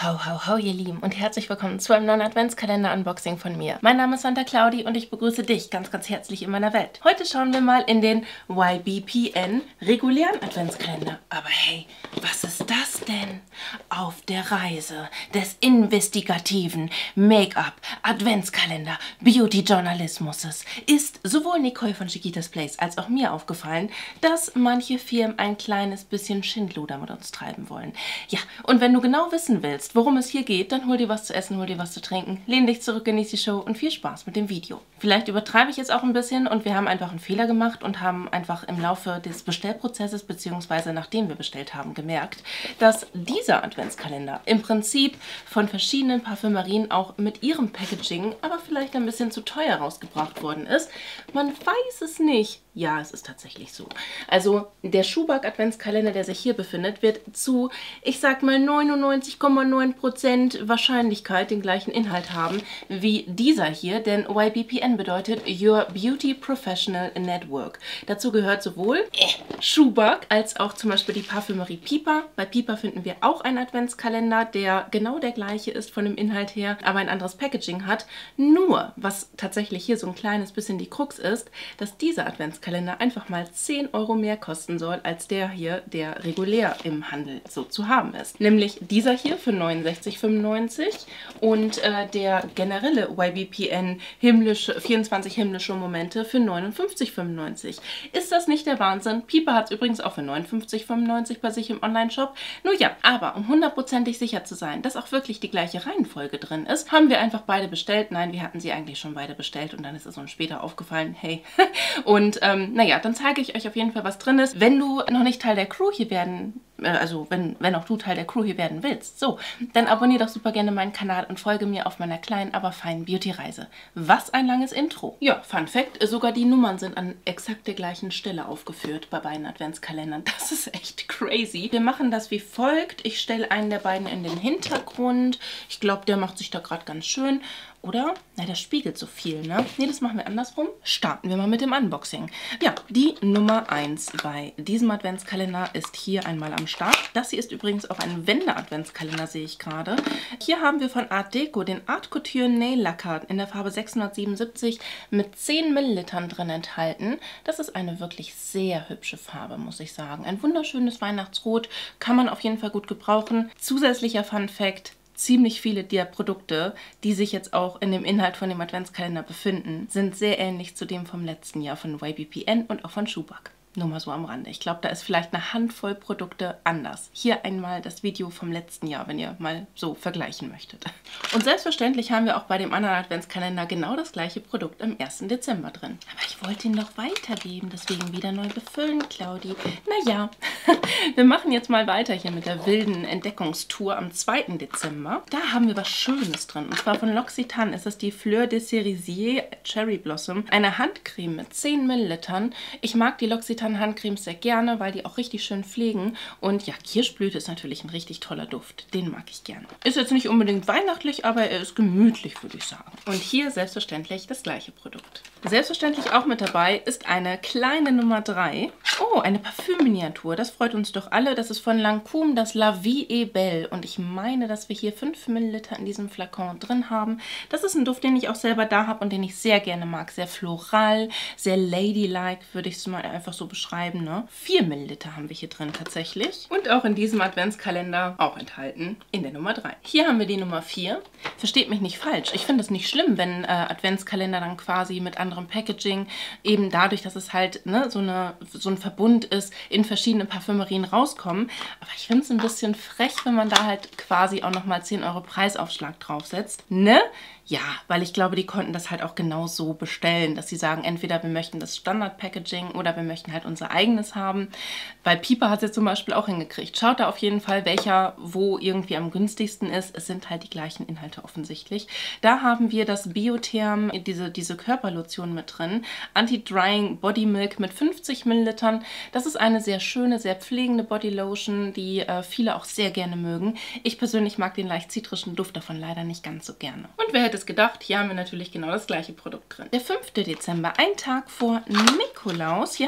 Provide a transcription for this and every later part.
Ho, ho, ho, ihr Lieben und herzlich willkommen zu einem neuen Adventskalender-Unboxing von mir. Mein Name ist Santa Claudi und ich begrüße dich ganz, ganz herzlich in meiner Welt. Heute schauen wir mal in den YBPN regulären Adventskalender. Aber hey, was ist das denn? Auf der Reise des investigativen Make-up-Adventskalender Beauty-Journalismus ist sowohl Nicole von Chiquitas Place als auch mir aufgefallen, dass manche Firmen ein kleines bisschen Schindluder mit uns treiben wollen. Ja, und wenn du genau wissen willst, worum es hier geht, dann hol dir was zu essen, hol dir was zu trinken, lehn dich zurück, genieß die Show und viel Spaß mit dem Video. Vielleicht übertreibe ich jetzt auch ein bisschen und wir haben einfach einen Fehler gemacht und haben einfach im Laufe des Bestellprozesses bzw. nachdem wir bestellt haben gemerkt, dass dieser Adventskalender im Prinzip von verschiedenen Parfümerien auch mit ihrem Packaging, aber vielleicht ein bisschen zu teuer rausgebracht worden ist. Man weiß es nicht. Ja, es ist tatsächlich so. Also der Schuhbag Adventskalender, der sich hier befindet, wird zu, ich sag mal 99,9% Wahrscheinlichkeit den gleichen Inhalt haben wie dieser hier, denn YBPN bedeutet Your Beauty Professional Network. Dazu gehört sowohl Schuhbag als auch zum Beispiel die Parfümerie Pipa. Bei Pipa finden wir auch einen Adventskalender, der genau der gleiche ist von dem Inhalt her, aber ein anderes Packaging hat. Nur, was tatsächlich hier so ein kleines bisschen die Krux ist, dass dieser Adventskalender einfach mal 10 Euro mehr kosten soll, als der hier, der regulär im Handel so zu haben ist. Nämlich dieser hier für 69,95 und der generelle YBPN 24 himmlische Momente für 59,95. Ist das nicht der Wahnsinn? Pipa hat es übrigens auch für 59,95 bei sich im Online-Shop. Nur ja, aber um hundertprozentig sicher zu sein, dass auch wirklich die gleiche Reihenfolge drin ist, haben wir einfach beide bestellt. Nein, wir hatten sie eigentlich schon beide bestellt und dann ist es uns später aufgefallen, hey. Und naja, dann zeige ich euch auf jeden Fall, was drin ist. Wenn du noch nicht Teil der Crew hier werden, also wenn auch du Teil der Crew hier werden willst, so, dann abonniere doch super gerne meinen Kanal und folge mir auf meiner kleinen, aber feinen Beauty-Reise. Was ein langes Intro. Ja, Fun Fact, sogar die Nummern sind an exakt der gleichen Stelle aufgeführt bei beiden Adventskalendern. Das ist echt crazy. Wir machen das wie folgt. Ich stelle einen der beiden in den Hintergrund. Ich glaube, der macht sich da gerade ganz schön. Oder? Na, das spiegelt so viel, ne? Ne, das machen wir andersrum. Starten wir mal mit dem Unboxing. Ja, die Nummer 1 bei diesem Adventskalender ist hier einmal am Start. Das hier ist übrigens auch ein Wände-Adventskalender, sehe ich gerade. Hier haben wir von Art Deco den Art Couture Nail Lacquer in der Farbe 677 mit 10 Millilitern drin enthalten. Das ist eine wirklich sehr hübsche Farbe, muss ich sagen. Ein wunderschönes Weihnachtsrot, kann man auf jeden Fall gut gebrauchen. Zusätzlicher Fun Fact: ziemlich viele der Produkte, die sich jetzt auch in dem Inhalt von dem Adventskalender befinden, sind sehr ähnlich zu dem vom letzten Jahr von YBPN und auch von Schuhbag. Nur mal so am Rande. Ich glaube, da ist vielleicht eine Handvoll Produkte anders. Hier einmal das Video vom letzten Jahr, wenn ihr mal so vergleichen möchtet. Und selbstverständlich haben wir auch bei dem anderen Adventskalender genau das gleiche Produkt am 1. Dezember drin. Aber ich wollte ihn noch weitergeben, deswegen wieder neu befüllen, Claudi. Naja, wir machen jetzt mal weiter hier mit der wilden Entdeckungstour am 2. Dezember. Da haben wir was Schönes drin. Und zwar von L'Occitane ist es die Fleur de Cerisier Cherry Blossom. Eine Handcreme mit 10 Millilitern. Ich mag die L'Occitane Handcremes sehr gerne, weil die auch richtig schön pflegen. Und ja, Kirschblüte ist natürlich ein richtig toller Duft. Den mag ich gerne. Ist jetzt nicht unbedingt weihnachtlich, aber er ist gemütlich, würde ich sagen. Und hier selbstverständlich das gleiche Produkt. Selbstverständlich auch mit dabei ist eine kleine Nummer 3. Oh, eine Parfümminiatur. Das freut uns doch alle. Das ist von Lancôme, das La Vie est Belle. Und ich meine, dass wir hier 5 Milliliter in diesem Flakon drin haben. Das ist ein Duft, den ich auch selber da habe und den ich sehr gerne mag. Sehr floral, sehr ladylike, würde ich es mal einfach so beschreiben, ne? 4 Milliliter haben wir hier drin tatsächlich. Und auch in diesem Adventskalender auch enthalten in der Nummer 3. Hier haben wir die Nummer 4. Versteht mich nicht falsch. Ich finde es nicht schlimm, wenn Adventskalender dann quasi mit anderem Packaging, eben dadurch, dass es halt ne, so ein Verbund ist, in verschiedene Parfümerien rauskommen. Aber ich finde es ein bisschen frech, wenn man da halt quasi auch nochmal 10 Euro Preisaufschlag draufsetzt. Ne? Ja, weil ich glaube, die konnten das halt auch genau so bestellen, dass sie sagen, entweder wir möchten das Standard-Packaging oder wir möchten halt unser eigenes haben. Weil Pipa hat es jetzt zum Beispiel auch hingekriegt. Schaut da auf jeden Fall, welcher wo irgendwie am günstigsten ist. Es sind halt die gleichen Inhalte offensichtlich. Da haben wir das Biotherm, diese Körperlotion mit drin. Anti-Drying Body Milk mit 50 Millilitern. Das ist eine sehr schöne, sehr pflegende Bodylotion, die viele auch sehr gerne mögen. Ich persönlich mag den leicht zitrischen Duft davon leider nicht ganz so gerne. Und wer hätte es gedacht, hier haben wir natürlich genau das gleiche Produkt drin. Der 5. Dezember, ein Tag vor Nikolaus. Hier haben wir von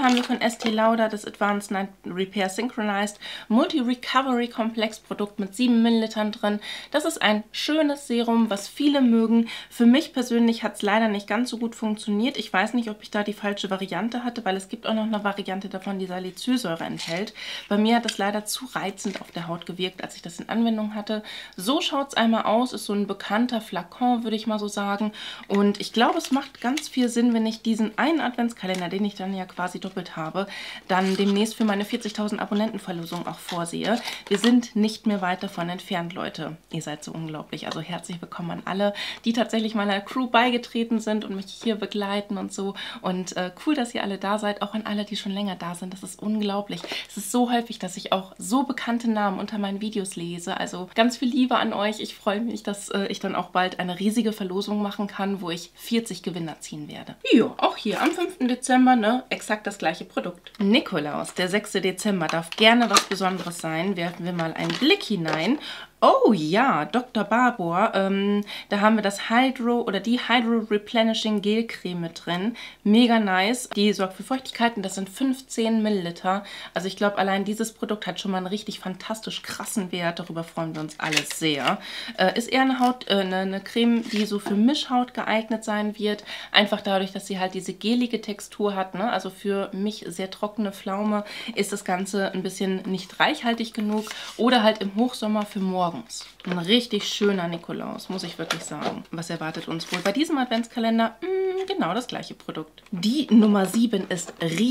Estée Lauder, das Advanced Night Repair Synchronized Multi-Recovery Komplex Produkt mit 7 Millilitern drin. Das ist ein schönes Serum, was viele mögen. Für mich persönlich hat es leider nicht ganz so gut funktioniert. Ich weiß nicht, ob ich da die falsche Variante hatte, weil es gibt auch noch eine Variante davon, die Salicylsäure enthält. Bei mir hat es leider zu reizend auf der Haut gewirkt, als ich das in Anwendung hatte. So schaut es einmal aus, ist so ein bekannter Flakon, würde ich mal so sagen. Und ich glaube, es macht ganz viel Sinn, wenn ich diesen einen Adventskalender, den ich dann ja quasi doppelt habe, dann demnächst für meine 40.000 Abonnentenverlosung auch vorsehe. Wir sind nicht mehr weit davon entfernt, Leute. Ihr seid so unglaublich. Also herzlich willkommen an alle, die tatsächlich meiner Crew beigetreten sind und mich hier begleiten und so. Und cool, dass ihr alle da seid. Auch an alle, die schon länger da sind. Das ist unglaublich. Es ist so häufig, dass ich auch so bekannte Namen unter meinen Videos lese. Also ganz viel Liebe an euch. Ich freue mich, dass ich dann auch bald eine riesige Verlosung machen kann, wo ich 40 Gewinner ziehen werde. Ja, auch hier am 5. Dezember, ne, exakt das gleiche Produkt. Nikolaus, der 6. Dezember, darf gerne was Besonderes sein. Werfen wir mal einen Blick hinein. Oh ja, Dr. Barbour, da haben wir das die Hydro Replenishing Gel Creme mit drin. Mega nice. Die sorgt für Feuchtigkeit und das sind 15 Milliliter. Also ich glaube, allein dieses Produkt hat schon mal einen richtig fantastisch krassen Wert. Darüber freuen wir uns alle sehr. Ist eher eine Creme, die so für Mischhaut geeignet sein wird. Einfach dadurch, dass sie halt diese gelige Textur hat. Ne? Also für mich sehr trockene Pflaume ist das Ganze ein bisschen nicht reichhaltig genug. Oder halt im Hochsommer für morgens. Ein richtig schöner Nikolaus, muss ich wirklich sagen. Was erwartet uns wohl bei diesem Adventskalender? Genau das gleiche Produkt. Die Nummer 7 ist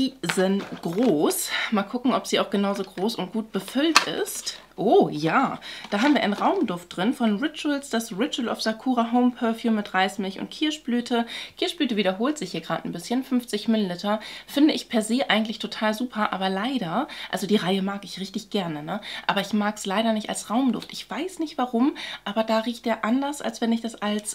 riesengroß. Mal gucken, ob sie auch genauso groß und gut befüllt ist. Oh ja, da haben wir einen Raumduft drin von Rituals, das Ritual of Sakura Home Perfume mit Reismilch und Kirschblüte. Kirschblüte wiederholt sich hier gerade ein bisschen, 50 Milliliter. Finde ich per se eigentlich total super, aber leider, also die Reihe mag ich richtig gerne, ne? Aber ich mag es leider nicht als Raumduft. Ich weiß nicht warum, aber da riecht der anders, als wenn ich das als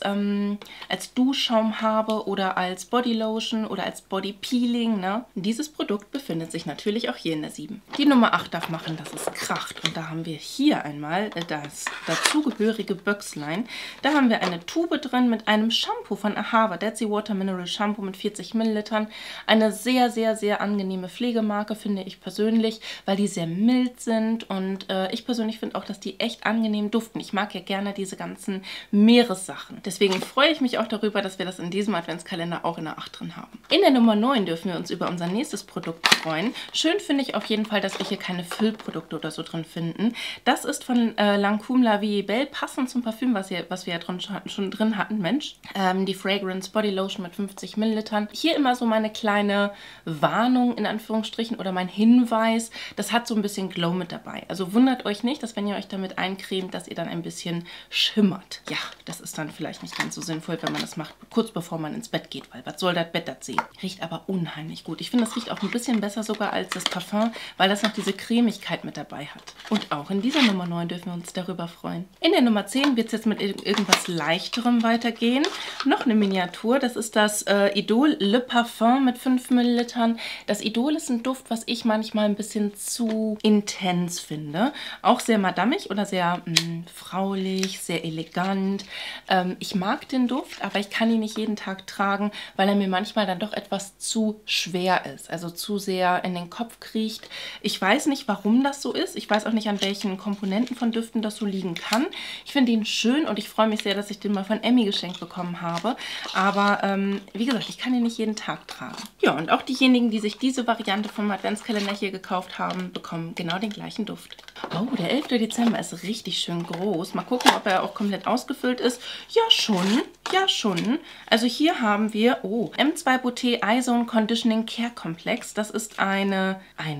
Duschschaum habe oder als Bodylotion oder als Body Peeling, ne? Dieses Produkt befindet sich natürlich auch hier in der 7. Die Nummer 8 darf machen, dass es kracht. Und da haben wir hier einmal das dazugehörige Böckslein. Da haben wir eine Tube drin mit einem Shampoo von Ahava, Dead Sea Water Mineral Shampoo mit 40 Millilitern. Eine sehr, sehr, sehr angenehme Pflegemarke, finde ich persönlich, weil die sehr mild sind und ich persönlich finde auch, dass die echt angenehm duften. Ich mag ja gerne diese ganzen Meeressachen. Deswegen freue ich mich auch darüber, dass wir das in diesem Adventskalender auch in der 8 drin haben. In der Nummer 9 dürfen wir uns über unser nächstes Produkt freuen. Schön finde ich auf jeden Fall, dass wir hier keine Füllprodukte oder so drin finden. Das ist von Lancôme La Vie Belle, passend zum Parfüm, was wir ja schon drin hatten, Mensch. Die Fragrance Body Lotion mit 50 Millilitern. Hier immer so meine kleine Warnung in Anführungsstrichen oder mein Hinweis. Das hat so ein bisschen Glow mit dabei. Also wundert euch nicht, dass wenn ihr euch damit eincremt, dass ihr dann ein bisschen schimmert. Ja, das ist dann vielleicht nicht ganz so sinnvoll, wenn man das macht, kurz bevor man ins Bett geht, weil was soll das Bett das sehen? Riecht aber unheimlich gut. Ich finde, das riecht auch ein bisschen besser sogar als das Parfum, weil das noch diese Cremigkeit mit dabei hat. Und auch in dieser Nummer 9 dürfen wir uns darüber freuen. In der Nummer 10 wird es jetzt mit irgendwas Leichterem weitergehen. Noch eine Miniatur, das ist das Idol Le Parfum mit 5 Millilitern. Das Idol ist ein Duft, was ich manchmal ein bisschen zu intens finde. Auch sehr madamig oder sehr fraulich, sehr elegant. Ich mag den Duft, aber ich kann ihn nicht jeden Tag tragen, weil er mir manchmal dann doch etwas zu schwer ist. Also zu sehr in den Kopf kriecht. Ich weiß nicht, warum das so ist. Ich weiß auch nicht, an welchen Komponenten von Düften das so liegen kann. Ich finde ihn schön und ich freue mich sehr, dass ich den mal von Emmy geschenkt bekommen habe. Aber wie gesagt, ich kann ihn nicht jeden Tag tragen. Ja, und auch diejenigen, die sich diese Variante vom Adventskalender hier gekauft haben, bekommen genau den gleichen Duft. Oh, der 11. Dezember ist richtig schön groß. Mal gucken, ob er auch komplett ausgefüllt ist. Ja, schon. Ja, schon. Also hier haben wir, M2 Beauté Eye-Zone Conditioning Care Complex. Das ist eine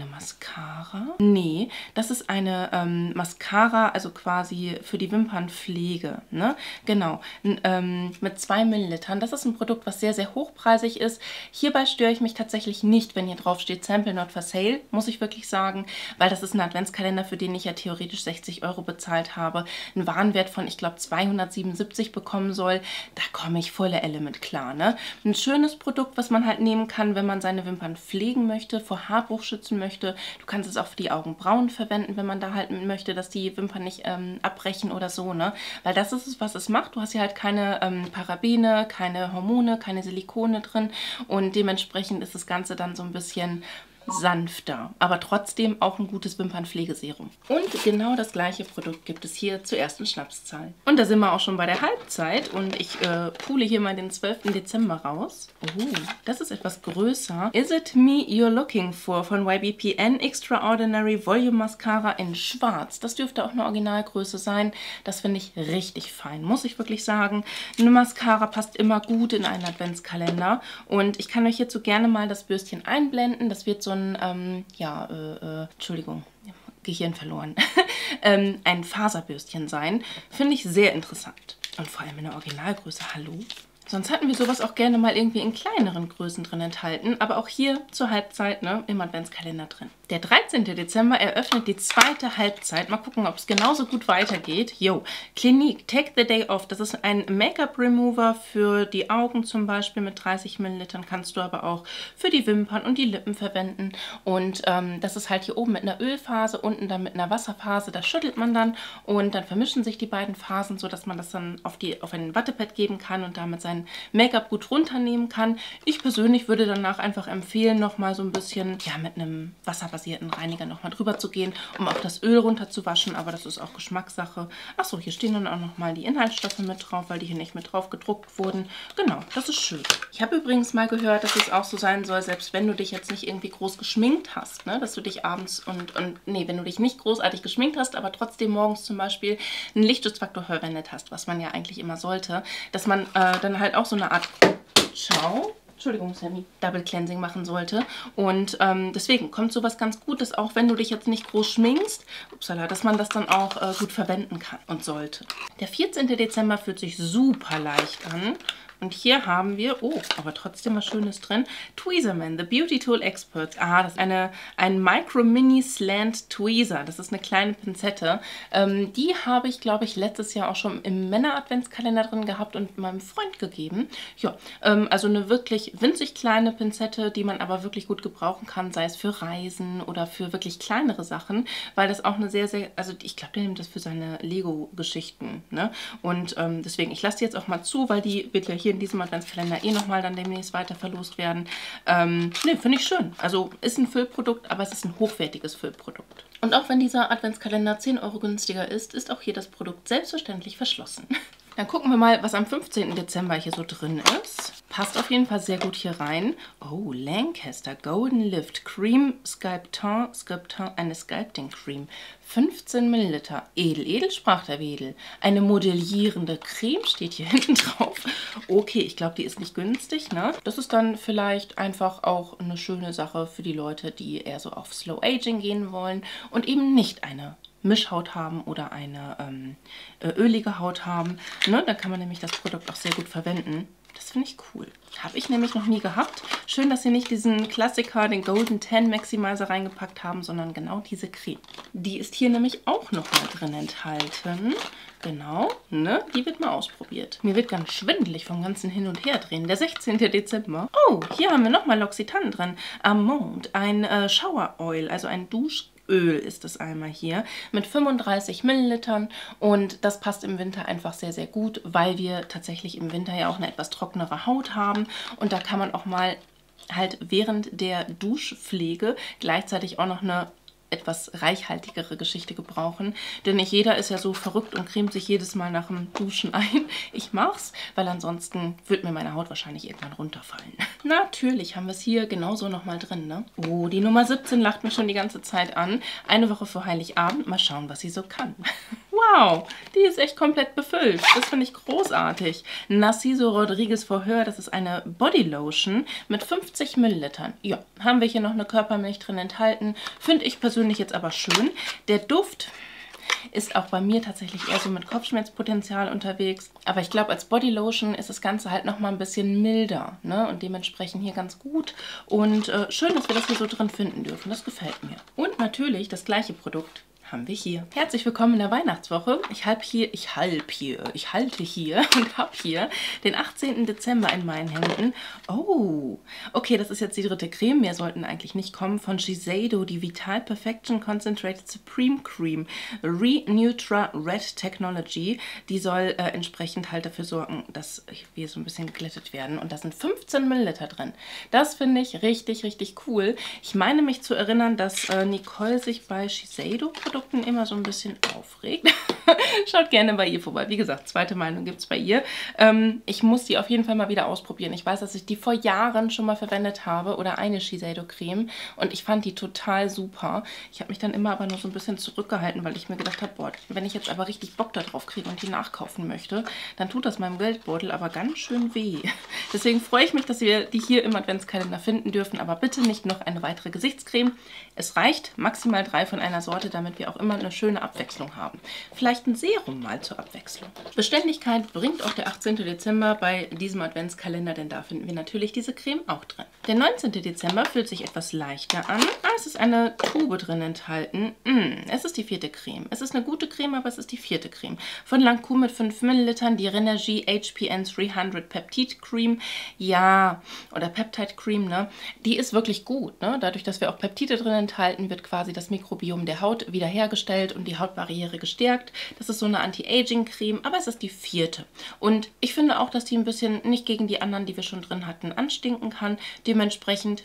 Mascara? Nee, das ist eine Mascara, also quasi für die Wimpernpflege. Ne? Genau, mit 2 Millilitern. Das ist ein Produkt, was sehr, sehr hochpreisig ist. Hierbei störe ich mich tatsächlich nicht, wenn hier drauf steht Sample Not for Sale, muss ich wirklich sagen, weil das ist ein Adventskalender, für den ich ja theoretisch 60 € bezahlt habe. Einen Warenwert von, ich glaube, 277 bekommen soll. Da komme ich volle Elle mit klar. Ne? Ein schönes Produkt, was man halt nehmen kann, wenn man seine Wimpern pflegen möchte, vor Haarbruch schützen möchte. Du kannst es auch für die Augenbrauen verwenden, wenn man da halt möchte, dass die Wimpern nicht abbrechen oder so. Ne? Weil das ist es, was es macht. Du hast hier halt keine Parabene, keine Hormone, keine Silikone drin und dementsprechend ist das Ganze dann so ein bisschen sanfter, aber trotzdem auch ein gutes Wimpernpflegeserum. Und genau das gleiche Produkt gibt es hier zur ersten Schnapszahl. Und da sind wir auch schon bei der Halbzeit und ich pule hier mal den 12. Dezember raus. Oh, das ist etwas größer. Is It Me You're Looking For von YBPN Extraordinary Volume Mascara in schwarz. Das dürfte auch eine Originalgröße sein. Das finde ich richtig fein, muss ich wirklich sagen. Eine Mascara passt immer gut in einen Adventskalender und ich kann euch hierzu gerne mal das Bürstchen einblenden. Das wird so ein, Entschuldigung, Gehirn verloren, ein Faserbürstchen sein. Finde ich sehr interessant. Und vor allem in der Originalgröße, hallo? Sonst hatten wir sowas auch gerne mal irgendwie in kleineren Größen drin enthalten, aber auch hier zur Halbzeit, ne, im Adventskalender drin. Der 13. Dezember eröffnet die zweite Halbzeit. Mal gucken, ob es genauso gut weitergeht. Yo, Clinique, Take the Day Off. Das ist ein Make-up-Remover für die Augen zum Beispiel mit 30 Millilitern. Kannst du aber auch für die Wimpern und die Lippen verwenden. Und das ist halt hier oben mit einer Ölphase, unten dann mit einer Wasserphase. Das schüttelt man dann und dann vermischen sich die beiden Phasen, sodass man das dann auf ein Wattepad geben kann und damit sein Make-up gut runternehmen kann. Ich persönlich würde danach einfach empfehlen, nochmal so ein bisschen mit einem wasserbasierten Reiniger nochmal drüber zu gehen, um auch das Öl runterzuwaschen, aber das ist auch Geschmackssache. Achso, hier stehen dann auch nochmal die Inhaltsstoffe mit drauf, weil die hier nicht mit drauf gedruckt wurden. Genau, das ist schön. Ich habe übrigens mal gehört, dass es auch so sein soll, selbst wenn du dich jetzt nicht irgendwie groß geschminkt hast, ne, dass du dich abends wenn du dich nicht großartig geschminkt hast, aber trotzdem morgens zum Beispiel einen Lichtschutzfaktor verwendet hast, was man ja eigentlich immer sollte, dass man dann halt auch so eine Art Entschuldigung, Sammy, Double Cleansing machen sollte. Und deswegen kommt sowas ganz Gutes, auch wenn du dich jetzt nicht groß schminkst, dass man das dann auch gut verwenden kann und sollte. Der 14. Dezember fühlt sich super leicht an. Und hier haben wir, oh, aber trotzdem was Schönes drin, Tweezerman, The Beauty Tool Experts. Ah, das ist ein Micro Mini Slant Tweezer. Das ist eine kleine Pinzette. Die habe ich, glaube ich, letztes Jahr auch schon im Männer-Adventskalender drin gehabt und meinem Freund gegeben. Ja, also eine wirklich winzig kleine Pinzette, die man aber wirklich gut gebrauchen kann, sei es für Reisen oder für wirklich kleinere Sachen, weil das auch eine sehr, sehr, also ich glaube, der nimmt das für seine Lego-Geschichten, ne? Und deswegen, ich lasse die jetzt auch mal zu, weil die wird ja hier in diesem Adventskalender nochmal dann demnächst weiter verlost werden. Ne, finde ich schön. Also ist ein Füllprodukt, aber es ist ein hochwertiges Füllprodukt. Und auch wenn dieser Adventskalender 10 € günstiger ist, ist auch hier das Produkt selbstverständlich verschlossen. Dann gucken wir mal, was am 15. Dezember hier so drin ist. Passt auf jeden Fall sehr gut hier rein. Oh, Lancaster Golden Lift Cream Sculpting, eine Sculpting Cream. 15 Milliliter. Edel, sprach der Wedel. Eine modellierende Creme steht hier hinten drauf. Okay, ich glaube, die ist nicht günstig, ne? Das ist dann vielleicht einfach auch eine schöne Sache für die Leute, die eher so auf Slow Aging gehen wollen und eben nicht eine Mischhaut haben oder eine ölige Haut haben. Ne? Da kann man nämlich das Produkt auch sehr gut verwenden. Das finde ich cool. Habe ich nämlich noch nie gehabt. Schön, dass sie nicht diesen Klassiker, den Golden Tan Maximizer reingepackt haben, sondern genau diese Creme. Die ist hier nämlich auch noch mal drin enthalten. Genau, ne? Die wird mal ausprobiert. Mir wird ganz schwindelig vom ganzen Hin- und Herdrehen. Der 16. Dezember. Oh, hier haben wir nochmal L'Occitane drin. Amande, ein Shower Oil, also ein Duschöl ist es einmal hier mit 35 Millilitern und das passt im Winter einfach sehr, sehr gut, weil wir tatsächlich im Winter ja auch eine etwas trockenere Haut haben und da kann man auch mal halt während der Duschpflege gleichzeitig auch noch eine etwas reichhaltigere Geschichte gebrauchen, denn nicht jeder ist ja so verrückt und cremt sich jedes Mal nach dem Duschen ein. Ich mach's, weil ansonsten wird mir meine Haut wahrscheinlich irgendwann runterfallen. Natürlich haben wir es hier genauso nochmal drin, ne? Oh, die Nummer 17 lacht mich schon die ganze Zeit an. Eine Woche vor Heiligabend, mal schauen, was sie so kann. Wow, die ist echt komplett befüllt. Das finde ich großartig. Narciso Rodriguez Verhör, das ist eine Bodylotion mit 50 Millilitern. Ja, haben wir hier noch eine Körpermilch drin enthalten. Finde ich persönlich jetzt aber schön. Der Duft ist auch bei mir tatsächlich eher so mit Kopfschmerzpotenzial unterwegs. Aber ich glaube, als Bodylotion ist das Ganze halt nochmal ein bisschen milder, ne? Und dementsprechend hier ganz gut. Und schön, dass wir das hier so drin finden dürfen. Das gefällt mir. Und natürlich das gleiche Produkt haben wir hier. Herzlich willkommen in der Weihnachtswoche. Ich halte hier und habe hier den 18. Dezember in meinen Händen. Oh, okay, das ist jetzt die dritte Creme. Mehr sollten eigentlich nicht kommen. Von Shiseido, die Vital Perfection Concentrated Supreme Cream. Renutra Red Technology. Die soll entsprechend halt dafür sorgen, dass wir so ein bisschen geglättet werden. Und da sind 15 Milliliter drin. Das finde ich richtig, richtig cool. Ich meine mich zu erinnern, dass Nicole sich bei Shiseido-Produkten immer so ein bisschen aufregt. Schaut gerne bei ihr vorbei. Wie gesagt, zweite Meinung gibt es bei ihr. Ich muss die auf jeden Fall mal wieder ausprobieren. Ich weiß, dass ich die vor Jahren schon mal verwendet habe oder eine Shiseido-Creme und ich fand die total super. Ich habe mich dann immer aber nur so ein bisschen zurückgehalten, weil ich mir gedacht habe, boah, wenn ich jetzt aber richtig Bock darauf kriege und die nachkaufen möchte, dann tut das meinem Geldbeutel aber ganz schön weh. Deswegen freue ich mich, dass wir die hier im Adventskalender finden dürfen, aber bitte nicht noch eine weitere Gesichtscreme. Es reicht maximal 3 von einer Sorte, damit wir auch immer eine schöne Abwechslung haben. Vielleicht ein Serum mal zur Abwechslung. Beständigkeit bringt auch der 18. Dezember bei diesem Adventskalender, denn da finden wir natürlich diese Creme auch drin. Der 19. Dezember fühlt sich etwas leichter an. Es ist eine Tube drin enthalten. Es ist die 4. Creme. Es ist eine gute Creme, aber es ist die 4. Creme. Von Lancôme mit 5 Millilitern, die Renergie HPN 300 Peptide Cream. Ja, oder Peptide Cream, ne? Die ist wirklich gut, ne? Dadurch, dass wir auch Peptide drin enthalten, wird quasi das Mikrobiom der Haut wiederhergestellt und die Hautbarriere gestärkt. Das ist so eine Anti-Aging-Creme, aber es ist die 4. Und ich finde auch, dass die ein bisschen nicht gegen die anderen, die wir schon drin hatten, anstinken kann. Dementsprechend,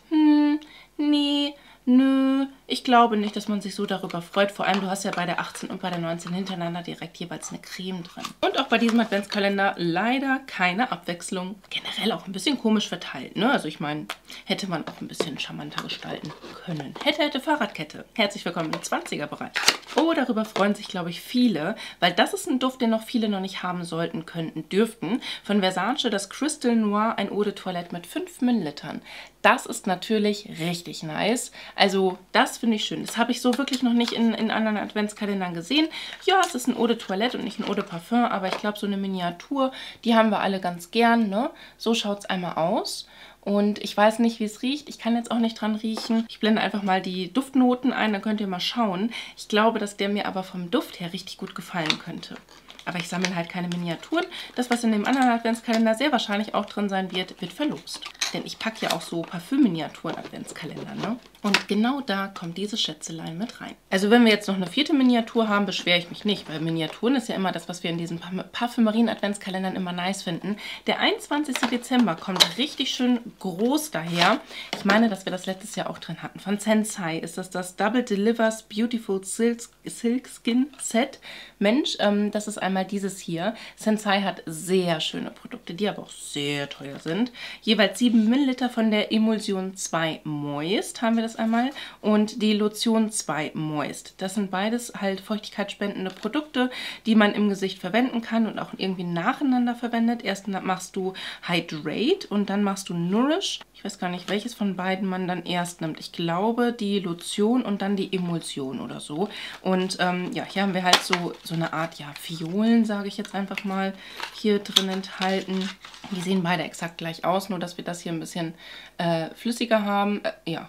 nee, nö, ich glaube nicht, dass man sich so darüber freut. Vor allem, du hast ja bei der 18 und bei der 19 hintereinander direkt jeweils eine Creme drin. Und auch bei diesem Adventskalender leider keine Abwechslung. Generell auch ein bisschen komisch verteilt, ne? Also ich meine, hätte man auch ein bisschen charmanter gestalten können. Hätte Fahrradkette. Herzlich willkommen im 20er-Bereich. Oh, darüber freuen sich, glaube ich, viele, weil das ist ein Duft, den noch viele noch nicht haben sollten, könnten, dürften. Von Versace das Crystal Noir, ein Eau de Toilette mit 5 Millilitern. Das ist natürlich richtig nice. Also das finde ich schön. Das habe ich so wirklich noch nicht in anderen Adventskalendern gesehen. Ja, es ist ein Eau de Toilette und nicht ein Eau de Parfum, aber ich glaube, so eine Miniatur, die haben wir alle ganz gern, ne? So schaut es einmal aus. Und ich weiß nicht, wie es riecht. Ich kann jetzt auch nicht dran riechen. Ich blende einfach mal die Duftnoten ein, dann könnt ihr mal schauen. Ich glaube, dass der mir aber vom Duft her richtig gut gefallen könnte. Aber ich sammle halt keine Miniaturen. Das, was in dem anderen Adventskalender sehr wahrscheinlich auch drin sein wird, wird verlost. Denn ich packe ja auch so Parfüm-Miniaturen-Adventskalender, ne? Und genau da kommt diese Schätzelein mit rein. Also wenn wir jetzt noch eine 4. Miniatur haben, beschwere ich mich nicht, weil Miniaturen ist ja immer das, was wir in diesen Parfümerien-Adventskalendern immer nice finden. Der 21. Dezember kommt richtig schön groß daher. Ich meine, dass wir das letztes Jahr auch drin hatten. Von Sensai ist das Double Delivers Beautiful Silk Skin Set. Mensch, das ist einmal dieses hier. Sensai hat sehr schöne Produkte, die aber auch sehr teuer sind. Jeweils 7 Milliliter von der Emulsion 2 Moist haben wir das einmal und die Lotion 2 Moist. Das sind beides halt feuchtigkeitsspendende Produkte, die man im Gesicht verwenden kann und auch irgendwie nacheinander verwendet. Erst machst du Hydrate und dann machst du Nourish. Ich weiß gar nicht, welches von beiden man dann erst nimmt. Ich glaube die Lotion und dann die Emulsion oder so. Und ja, hier haben wir halt so eine Art, ja, Fiolen, sage ich jetzt einfach mal, hier drin enthalten. Die sehen beide exakt gleich aus, nur dass wir das hier ein bisschen flüssiger haben.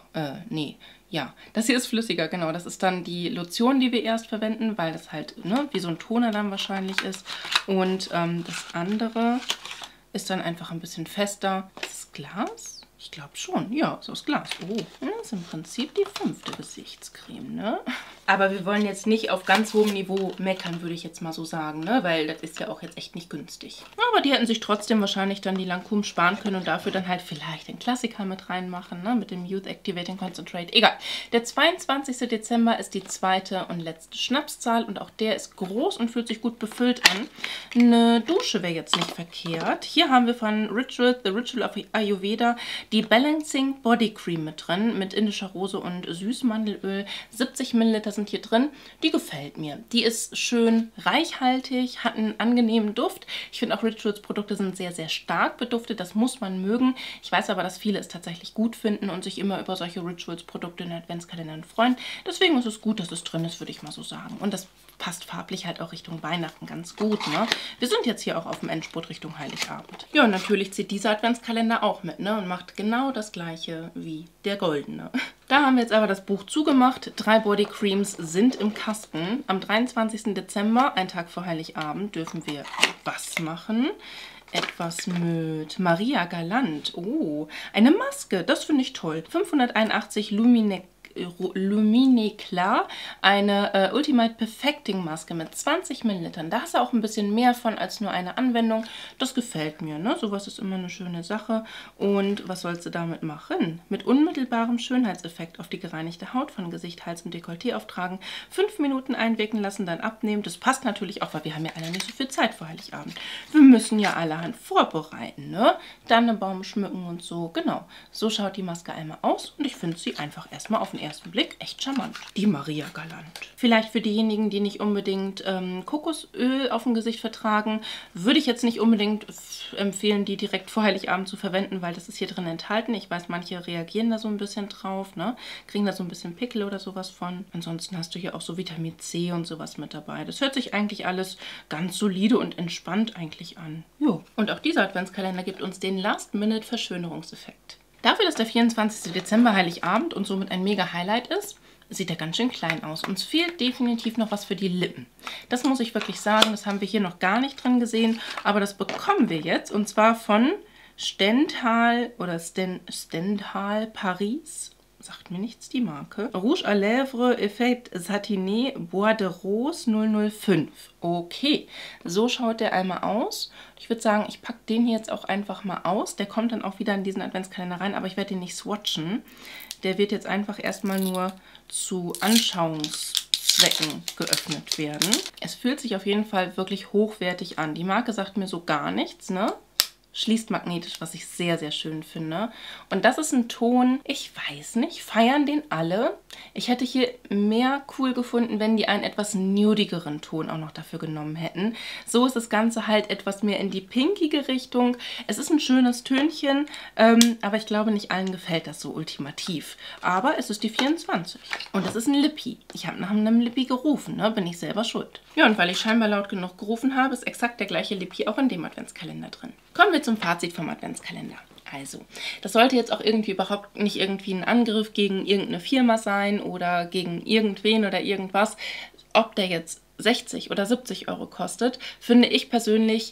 Ja, das hier ist flüssiger, genau. Das ist dann die Lotion, die wir erst verwenden, weil das halt, ne, wie so ein Toner dann wahrscheinlich ist. Und das andere ist dann einfach ein bisschen fester. Das ist Glas? Ich glaube schon, ja, so ist Glas. Oh, das ist im Prinzip die 5. Gesichtscreme, ne? Aber wir wollen jetzt nicht auf ganz hohem Niveau meckern, würde ich jetzt mal so sagen, ne? Weil das ist ja auch jetzt echt nicht günstig. Aber die hätten sich trotzdem wahrscheinlich dann die Lancôme sparen können und dafür dann halt vielleicht den Klassiker mit reinmachen, ne? Mit dem Youth Activating Concentrate. Egal. Der 22. Dezember ist die 2. und letzte Schnapszahl und auch der ist groß und fühlt sich gut befüllt an. Eine Dusche wäre jetzt nicht verkehrt. Hier haben wir von Ritual, The Ritual of Ayurveda, die Balancing Body Cream mit drin, mit indischer Rose und Süßmandelöl. 70 Milliliter sind hier drin. Die gefällt mir. Die ist schön reichhaltig, hat einen angenehmen Duft. Ich finde auch Rituals Produkte sind sehr, sehr stark beduftet. Das muss man mögen. Ich weiß aber, dass viele es tatsächlich gut finden und sich immer über solche Rituals Produkte in Adventskalendern freuen. Deswegen ist es gut, dass es drin ist, würde ich mal so sagen. Und das passt farblich halt auch Richtung Weihnachten ganz gut, ne? Wir sind jetzt hier auch auf dem Endspurt Richtung Heiligabend. Ja, und natürlich zieht dieser Adventskalender auch mit, ne? Und macht genau das gleiche wie der goldene. Da haben wir jetzt aber das Buch zugemacht. 3 Bodycreams sind im Kasten. Am 23. Dezember, ein Tag vor Heiligabend, dürfen wir was machen? Etwas mit Maria Galant. Oh, eine Maske. Das finde ich toll. 581 Lumineclar, eine Ultimate Perfecting Maske mit 20 Millilitern. Da hast du auch ein bisschen mehr von als nur eine Anwendung. Das gefällt mir, ne? Sowas ist immer eine schöne Sache. Und was sollst du damit machen? Mit unmittelbarem Schönheitseffekt auf die gereinigte Haut von Gesicht, Hals und Dekolleté auftragen. 5 Minuten einwirken lassen, dann abnehmen. Das passt natürlich auch, weil wir haben ja alle nicht so viel Zeit vor Heiligabend. Wir müssen ja allerhand vorbereiten, ne? Dann einen Baum schmücken und so. Genau, so schaut die Maske einmal aus und ich finde sie einfach erstmal auf den ersten Blick echt charmant. Die Maria Galant. Vielleicht für diejenigen, die nicht unbedingt Kokosöl auf dem Gesicht vertragen, würde ich jetzt nicht unbedingt empfehlen, die direkt vor Heiligabend zu verwenden, weil das ist hier drin enthalten. Ich weiß, manche reagieren da so ein bisschen drauf, ne? Kriegen da so ein bisschen Pickel oder sowas von. Ansonsten hast du hier auch so Vitamin C und sowas mit dabei. Das hört sich eigentlich alles ganz solide und entspannt eigentlich an. Jo. Und auch dieser Adventskalender gibt uns den Last-Minute-Verschönerungseffekt. Dafür, dass der 24. Dezember Heiligabend und somit ein mega Highlight ist, sieht er ganz schön klein aus. Uns fehlt definitiv noch was für die Lippen. Das muss ich wirklich sagen, das haben wir hier noch gar nicht drin gesehen, aber das bekommen wir jetzt und zwar von Stendhal oder Stendhal Paris. Sagt mir nichts die Marke. Rouge à Lèvres Effet Satiné Bois de Rose 005. Okay, so schaut der einmal aus. Ich würde sagen, ich packe den hier jetzt auch einfach mal aus. Der kommt dann auch wieder in diesen Adventskalender rein, aber ich werde den nicht swatchen. Der wird jetzt einfach erstmal nur zu Anschauungszwecken geöffnet werden. Es fühlt sich auf jeden Fall wirklich hochwertig an. Die Marke sagt mir so gar nichts, ne? Schließt magnetisch, was ich sehr, sehr schön finde. Und das ist ein Ton, ich weiß nicht, feiern den alle? Ich hätte hier mehr cool gefunden, wenn die einen etwas nudigeren Ton auch noch dafür genommen hätten. So ist das Ganze halt etwas mehr in die pinkige Richtung. Es ist ein schönes Tönchen, aber ich glaube, nicht allen gefällt das so ultimativ. Aber es ist die 24. Und es ist ein Lippi. Ich habe nach einem Lippi gerufen, ne? Bin ich selber schuld. Ja, und weil ich scheinbar laut genug gerufen habe, ist exakt der gleiche Lippi auch in dem Adventskalender drin. Kommen wir zum Fazit vom Adventskalender. Also, das sollte jetzt auch irgendwie überhaupt nicht irgendwie ein Angriff gegen irgendeine Firma sein oder gegen irgendwen oder irgendwas. Ob der jetzt 60 oder 70 Euro kostet, finde ich persönlich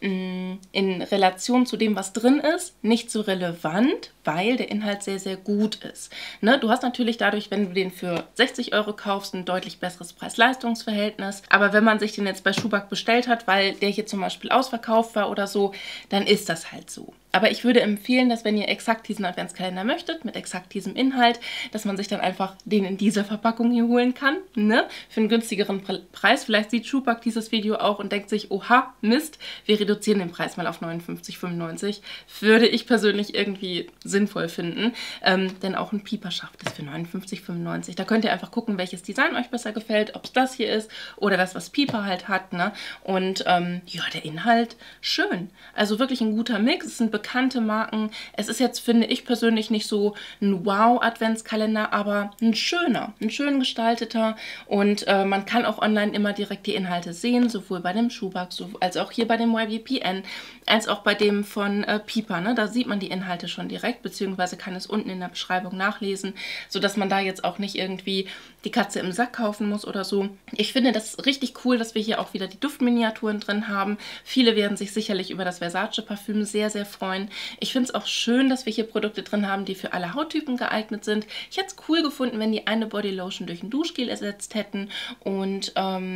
in Relation zu dem, was drin ist, nicht so relevant, weil der Inhalt sehr, sehr gut ist. Ne? Du hast natürlich dadurch, wenn du den für 60 Euro kaufst, ein deutlich besseres Preis-Leistungs-Verhältnis. Aber wenn man sich den jetzt bei Schuhback bestellt hat, weil der hier zum Beispiel ausverkauft war oder so, dann ist das halt so. Aber ich würde empfehlen, dass wenn ihr exakt diesen Adventskalender möchtet, mit exakt diesem Inhalt, dass man sich dann einfach den in dieser Verpackung hier holen kann, ne? Für einen günstigeren Preis. Vielleicht sieht Schuhback dieses Video auch und denkt sich, oha, Mist, wir reduzieren den Preis mal auf 59,95. Würde ich persönlich irgendwie sinnvoll finden. Denn auch ein Pieper schafft es für 59,95. Da könnt ihr einfach gucken, welches Design euch besser gefällt, ob es das hier ist oder das, was Pieper halt hat, ne? Und ja, der Inhalt, schön. Also wirklich ein guter Mix. Es sind bekannte Marken. Es ist jetzt, finde ich persönlich, nicht so ein Wow-Adventskalender, aber ein schöner, ein schön gestalteter und man kann auch online immer direkt die Inhalte sehen, sowohl bei dem Schuhback als auch hier bei dem YBPN, als auch bei dem von Pieper, ne? Da sieht man die Inhalte schon direkt, beziehungsweise kann es unten in der Beschreibung nachlesen, sodass man da jetzt auch nicht irgendwie die Katze im Sack kaufen muss oder so. Ich finde das richtig cool, dass wir hier auch wieder die Duftminiaturen drin haben. Viele werden sich sicherlich über das Versace-Parfüm sehr, sehr freuen. Ich finde es auch schön, dass wir hier Produkte drin haben, die für alle Hauttypen geeignet sind. Ich hätte es cool gefunden, wenn die eine Bodylotion durch ein Duschgel ersetzt hätten und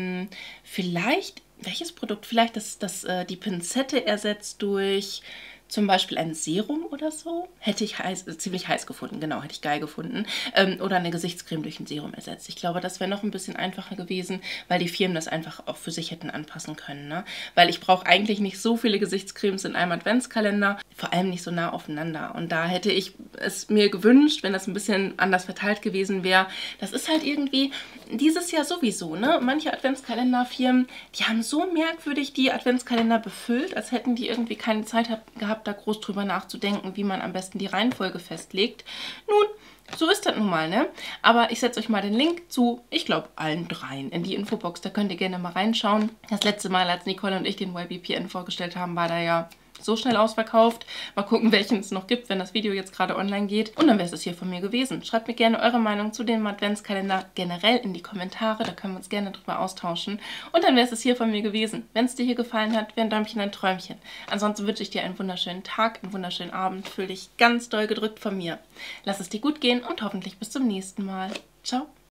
vielleicht, welches Produkt? Vielleicht die Pinzette ersetzt durch zum Beispiel ein Serum oder so. Hätte ich ziemlich heiß gefunden, genau, hätte ich geil gefunden. Oder eine Gesichtscreme durch ein Serum ersetzt. Ich glaube, das wäre noch ein bisschen einfacher gewesen, weil die Firmen das einfach auch für sich hätten anpassen können, ne? Weil ich brauche eigentlich nicht so viele Gesichtscremes in einem Adventskalender, vor allem nicht so nah aufeinander. Und da hätte ich es mir gewünscht, wenn das ein bisschen anders verteilt gewesen wäre. Das ist halt irgendwie dieses Jahr sowieso, ne? Manche Adventskalenderfirmen, die haben so merkwürdig die Adventskalender befüllt, als hätten die irgendwie keine Zeit gehabt, gehabt, da groß drüber nachzudenken, wie man am besten die Reihenfolge festlegt. Nun, so ist das nun mal, ne? Aber ich setze euch mal den Link zu, ich glaube, allen dreien in die Infobox. Da könnt ihr gerne mal reinschauen. Das letzte Mal, als Nicole und ich den YBPN vorgestellt haben, war da ja so schnell ausverkauft. Mal gucken, welchen es noch gibt, wenn das Video jetzt gerade online geht. Und dann wäre es hier von mir gewesen. Schreibt mir gerne eure Meinung zu dem Adventskalender generell in die Kommentare. Da können wir uns gerne drüber austauschen. Und dann wäre es hier von mir gewesen. Wenn es dir hier gefallen hat, wäre ein Däumchen ein Träumchen. Ansonsten wünsche ich dir einen wunderschönen Tag, einen wunderschönen Abend. Fühl dich ganz doll gedrückt von mir. Lass es dir gut gehen und hoffentlich bis zum nächsten Mal. Ciao!